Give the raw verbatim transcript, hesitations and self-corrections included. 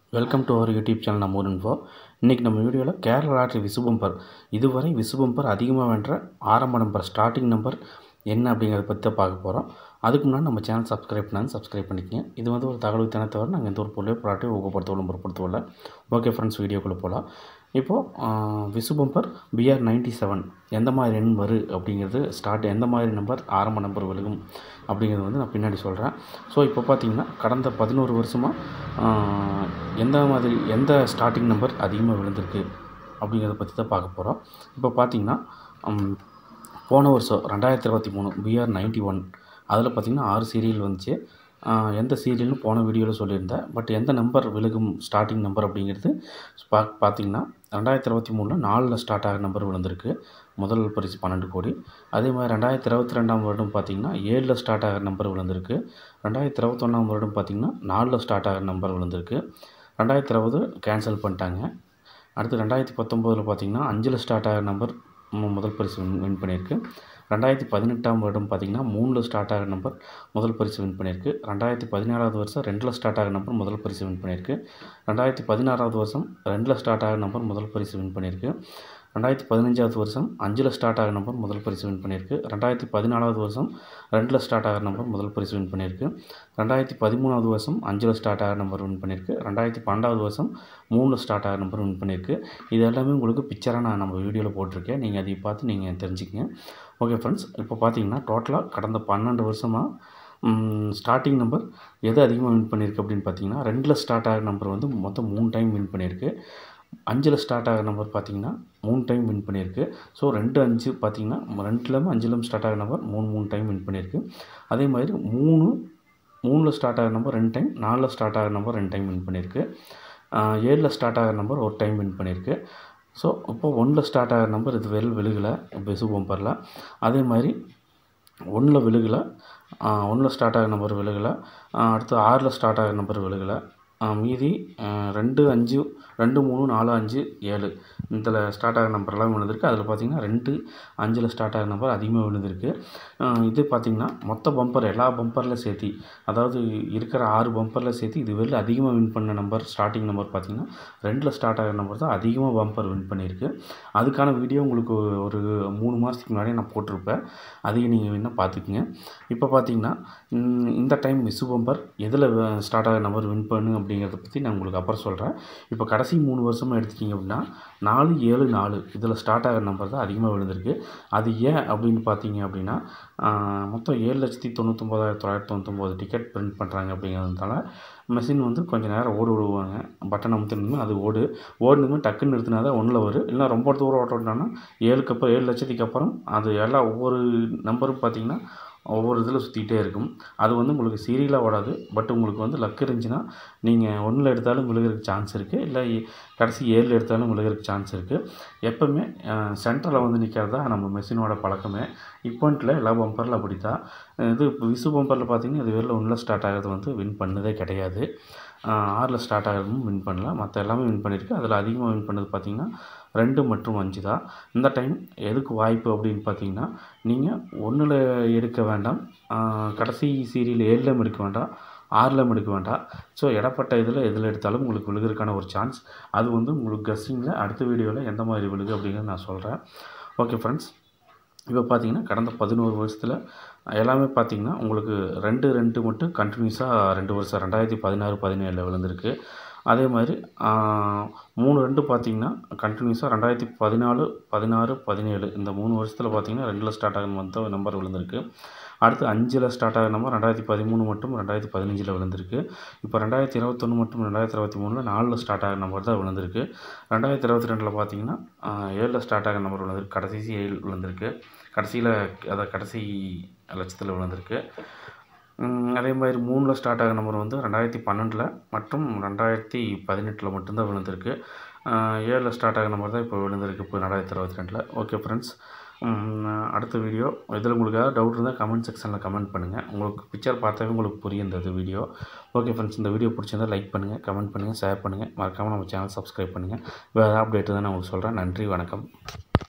Welcome to our YouTube channel நம்ம ஊர் info. இன்றைக்கி நம்ம வீடியோவில் கேரளா லாட்ரி விசு பம்பர் இதுவரை விசு பம்பர் அதிகமாக வென்ற ஆரம்ப நம்பர் ஸ்டார்டிங் நம்பர் என்ன அப்படிங்கிறத பற்றி தான் பார்க்க போகிறோம். அதுக்கு முன்னாடி நம்ம சேனல் சப்ஸ்கிரைப் பண்ணாலும் சப்ஸ்கிரைப் பண்ணிக்கங்க. இது வந்து ஒரு தகவல் தினத்தை தவிர நாங்கள் எந்த ஒரு பொருளையோ ப்ராடக்ட்டையும் ஊக்கப்படுத்தவில்லை பொருட்படுத்தவில்லை. ஓகே ஃப்ரெண்ட்ஸ், வீடியோக்குள்ளே போகலாம். இப்போது Vishu bumper BR ninety seven எந்த மாதிரி எண் வரும் அப்படிங்கிறது ஸ்டார்ட் எந்த மாதிரி நம்பர் ஆரம்ப நம்பர் விழுகும் அப்படிங்கிறது வந்து நான் பின்னாடி சொல்கிறேன். ஸோ இப்போ பார்த்திங்கன்னா கடந்த பதினோரு வருஷமாக எந்த மாதிரி எந்த ஸ்டார்டிங் நம்பர் அதிகமாக விழுந்திருக்கு அப்படிங்கிறத பற்றி தான் பார்க்க போகிறோம். இப்போ பார்த்திங்கன்னா போன வருஷம் ரெண்டாயிரத்தி இருபத்தி மூணு பிஆர் நைன்ட்டி ஒன் அதில் பார்த்திங்கன்னா ஆறு சீரியல் வந்துச்சு. எந்த சீரியல்னு போன வீடியோவில் சொல்லியிருந்தேன். பட் எந்த நம்பர் விழுகும் ஸ்டார்டிங் நம்பர் அப்படிங்கிறது பா பார்த்திங்கன்னா ரெண்டாயிரத்தி இருபத்தி மூணில் நாலில் ஸ்டார்ட் ஆகிற நம்பர் விழுந்திருக்கு. முதல் பரிசு பன்னெண்டு கோடி. அதே மாதிரி ரெண்டாயிரத்தி இருபத்தி ரெண்டாம் வருடம் பார்த்திங்கன்னா ஏழில் ஸ்டார்ட் ஆகிற நம்பர் விழுந்திருக்கு. ரெண்டாயிரத்தி இருபத்தொன்னாம் வருடம் பார்த்திங்கன்னா நாலில் ஸ்டார்ட் ஆகிற நம்பர் விழுந்திருக்கு. ரெண்டாயிரத்தி இருபது கேன்சல் பண்ணிட்டாங்க. அடுத்து ரெண்டாயிரத்தி பத்தொம்போதில் பார்த்திங்கன்னா அஞ்சில் ஸ்டார்ட் ஆகிற நம்பர் முதல் பரிசு வின் வின் பண்ணியிருக்கு. ரெண்டாயிரத்தி பதினெட்டாம் வருடம் பார்த்திங்கன்னா மூணில் ஸ்டார்ட் ஆகிற நம்பர் முதல் பரிசு வின் பண்ணியிருக்கு. ரெண்டாயிரத்தி பதினேழாவது வருஷம் ரெண்டில் ஸ்டார்ட் ஆகிற நம்பர் முதல் பரிசு வின் பண்ணியிருக்கு. ரெண்டாயிரத்தி பதினாறாவது வருஷம் ரெண்டில் ஸ்டார்ட் ஆகிற நம்பர் முதல் பரிசு வின் பண்ணியிருக்கு. ரெண்டாயிரத்தி பதினஞ்சாவது வருஷம் அஞ்சில் ஸ்டார்ட் ஆகிற நம்பர் முதல் பரிசு வின் பண்ணியிருக்கு. ரெண்டாயிரத்தி பதினாலாவது வருஷம் ரெண்டில் ஸ்டார்ட் ஆகிற நம்பர் முதல் பரிசு வின் பண்ணியிருக்கு. ரெண்டாயிரத்தி பதிமூணாவது வருஷம் அஞ்சில் ஸ்டார்ட் ஆகிற நம்பர் வின் பண்ணியிருக்கு. ரெண்டாயிரத்தி பன்னெண்டாவது வருஷம் மூணில் ஸ்டார்ட் ஆகிற நம்பர் வின் பண்ணியிருக்கு. இது எல்லாமே உங்களுக்கு பிக்சராக நான் நம்ம வீடியோவில் போட்டிருக்கேன். நீங்கள் அதை பார்த்து நீங்கள் தெரிஞ்சுக்கங்க. ஓகே ஃப்ரெண்ட்ஸ், இப்போ பார்த்தீங்கன்னா டோட்டலாக கடந்த பன்னெண்டு வருஷமாக ஸ்டார்டிங் நம்பர் எது அதிகமாக வின் பண்ணியிருக்கு அப்படின்னு பார்த்தீங்கன்னா ரெண்டில் ஸ்டார்ட் ஆகிற நம்பர் வந்து மொத்தம் மூணு டைம் வின் பண்ணியிருக்கு. அஞ்சில் ஸ்டார்ட் ஆகிற நம்பர் பார்த்திங்கன்னா மூணு டைம் வின் பண்ணியிருக்கு. ஸோ ரெண்டு அஞ்சு பார்த்திங்கன்னா ரெண்டுலேயும் அஞ்சிலும் ஸ்டார்ட் ஆகிற நம்பர் மூணு மூணு டைம் வின் பண்ணியிருக்கு. அதே மாதிரி மூணு மூணில் ஸ்டார்ட் ஆகிற நம்பர் ரெண்டு டைம், நாலில் ஸ்டார்ட் ஆகிற நம்பர் ரெண்டு டைம் வின் பண்ணியிருக்கு. ஏழில் ஸ்டார்ட் ஆகிற நம்பர் ஒரு டைம் வின் பண்ணியிருக்கு. ஸோ இப்போது ஒன்றில் ஸ்டார்ட் ஆகிற நம்பர் இது வெல் விழுகலை விசு பம்பரில். அதே மாதிரி ஒன்றில் விழுகலை, ஒன்றில் ஸ்டார்ட் ஆகிற நம்பர் விழுகலை. அடுத்து ஆறில் ஸ்டார்ட் ஆகிற நம்பர் விழுகலை. மீதி ரெண்டு அஞ்சு ரெண்டு மூணு நாலு அஞ்சு ஏழு இதில் ஸ்டார்ட் ஆகிற நம்பர்லாம் விழுந்திருக்கு. அதில் பார்த்திங்கன்னா ரெண்டு அஞ்சில் ஸ்டார்ட் ஆகிற நம்பர் அதிகமாக விழுந்திருக்கு. இது பார்த்திங்கன்னா மொத்த பம்பர் எல்லா பம்பரில் சேர்த்து, அதாவது இருக்கிற ஆறு பம்பரில் சேர்த்து இது வெளில அதிகமாக வின் பண்ண நம்பர் ஸ்டார்டிங் நம்பர் பார்த்திங்கன்னா ரெண்டில் ஸ்டார்ட் ஆகிற நம்பர் தான் அதிகமாக பம்பர் வின் பண்ணியிருக்கு. அதுக்கான வீடியோ உங்களுக்கு ஒரு மூணு மாதத்துக்கு முன்னாடியே நான் போட்டிருப்பேன். அதையும் நீங்கள் வேணால் பார்த்துக்குங்க. இப்போ பார்த்திங்கன்னா இந்த டைம் விசு பம்பர் எதில் ஸ்டார்ட் ஆகிற நம்பர் வின் பண்ணு அப்படிங்கிறத பற்றி நான் உங்களுக்கு அப்புறம் சொல்கிறேன். இப்போ கடைசி மூணு வருஷமாக எடுத்துக்கிங்க அப்படின்னா நாலு ஏழு நாலு இதில் ஸ்டார்ட் ஆகிற நம்பர் தான் அதிகமாக விழுந்திருக்கு. அது ஏன் அப்படின்னு பார்த்தீங்க அப்படின்னா மொத்தம் ஏழு லட்சத்தி தொண்ணூத்தொம்பதாயிரத்தி தொள்ளாயிரத்தி தொண்ணூத்தொம்பது டிக்கெட் பிரிண்ட் பண்ணுறாங்க அப்படிங்கிறதுனால மெஷின் வந்து கொஞ்சம் நேரம் ஓடு விடுவாங்க. பட்டன் அமுத்தினதுமே அது ஓடு ஓடுனதுமே டக்குன்னு நிறுத்தினா தான் ஒன்றில் வரும். இல்லைனா ரொம்ப தூரம் ஓட்டோம்னா ஏழுக்கு அப்புறம் ஏழு லட்சத்துக்கு அப்புறம் அது எல்லாம் ஒவ்வொரு நம்பரும் பார்த்திங்கன்னா ஒவ்வொரு இதில் சுற்றிக்கிட்டே இருக்கும். அது வந்து உங்களுக்கு சீரியலாக ஓடாது. பட் உங்களுக்கு வந்து லக் இருந்துச்சுன்னா நீங்கள் ஒன்றில் எடுத்தாலும் விழுகிறதுக்கு சான்ஸ் இருக்குது, இல்லை கடைசி ஏழில் எடுத்தாலும் விழுகிறதுக்கு சான்ஸ் இருக்குது. எப்போவுமே சென்டரில் வந்து நிற்கிறது தான் நம்ம மெஷினோட பழக்கமே. இப்போன்ட்டில் எல்லா பம்பரில் அப்படி தான். இது விசு பம்பரில் பார்த்திங்கன்னா இது வெளில ஒன்றில் ஸ்டார்ட் ஆகிறது வந்து வின் பண்ணதே கிடையாது. ஆறில் ஸ்டார்ட் ஆகிறதும் வின் பண்ணல. மற்ற எல்லாமே வின் பண்ணியிருக்கு. அதில் அதிகமாக வின் பண்ணது பார்த்திங்கன்னா ரெண்டு மற்றும் அஞ்சு தான். இந்த டைம் எதுக்கு வாய்ப்பு அப்படின்னு பார்த்திங்கன்னா நீங்கள் ஒன்றில் எடுக்க வேண்டாம், கடைசி சீரியல் ஏழிலும் எடுக்க வேண்டாம், ஆறிலும் எடுக்க வேண்டாம். ஸோ இடப்பட்ட இதில் எதில் எடுத்தாலும் உங்களுக்கு விழுகிறதுக்கான ஒரு சான்ஸ். அது வந்து உங்களுக்கு கெஸ்ஸிங்கில் அடுத்த வீடியோவில் எந்த மாதிரி விழுகு அப்படிங்கிறத நான் சொல்கிறேன். ஓகே ஃப்ரெண்ட்ஸ், இப்போ பார்த்திங்கன்னா கடந்த பதினோரு வருஷத்தில் எல்லாமே பார்த்திங்கன்னா உங்களுக்கு ரெண்டு ரெண்டு மட்டும் கண்டினியூஸாக ரெண்டு வருஷம் ரெண்டாயிரத்தி பதினாறு பதினேழில் விழுந்திருக்கு. அதே மாதிரி மூணு ரெண்டு பார்த்திங்கன்னா கண்டினியூஸாக ரெண்டாயிரத்தி பதினாலு பதினாறு பதினேழு இந்த மூணு வருஷத்தில் பார்த்திங்கன்னா ரெண்டில் ஸ்டார்ட் ஆகிற மொத்த நம்பர் விழுந்திருக்கு. அடுத்து அஞ்சில் ஸ்டார்ட் ஆகிற நம்பர் ரெண்டாயிரத்தி பதிமூணு மட்டும் ரெண்டாயிரத்தி பதினஞ்சில் விழுந்திருக்கு. இப்போ ரெண்டாயிரத்தி இருபத்தொன்று மட்டும் ரெண்டாயிரத்தி இருபத்தி மூணில் நாலில் ஸ்டார்ட் ஆகிற நம்பர் தான் விழுந்திருக்கு. ரெண்டாயிரத்தி இருபத்தி ரெண்டில் பார்த்திங்கன்னா ஏழில் ஸ்டார்ட் ஆகிற நம்பர் விழுந்திருக்கு. கடைசி ஏழு விழுந்திருக்கு. கடைசியில் அதை கடைசி லட்சத்தில் விழுந்திருக்கு. அதே மாதிரி மூணில் ஸ்டார்ட் ஆகிற நம்பர் வந்து ரெண்டாயிரத்தி பன்னெண்டில் மற்றும் ரெண்டாயிரத்தி பதினெட்டில் மட்டும்தான் விழுந்திருக்கு. ஏழில் ஸ்டார்ட் ஆகிற நம்பர் தான் இப்போ விழுந்திருக்கு இப்போ ரெண்டாயிரத்தி இருபத்தி ரெண்டில். ஓகே ஃப்ரெண்ட்ஸ், அடுத்த வீடியோ இதில் உங்களுக்கு ஏதாவது டவுட் இருந்தால் கமெண்ட் செக்ஷனில் கமெண்ட் பண்ணுங்கள். உங்களுக்கு பிக்சர் பார்த்தாவே உங்களுக்கு புரியும் இந்த வீடியோ. ஓகே ஃப்ரெண்ட்ஸ், இந்த வீடியோ பிடிச்சிருந்தால் லைக் பண்ணுங்கள், கமெண்ட் பண்ணுங்கள், ஷேர் பண்ணுங்கள். மறக்காமல் நம்ம சேனல் சப்ஸ்கிரைப் பண்ணுங்கள். வேறு அப்டேட்டு தான் நான் உங்களுக்கு சொல்கிறேன். நன்றி, வணக்கம்.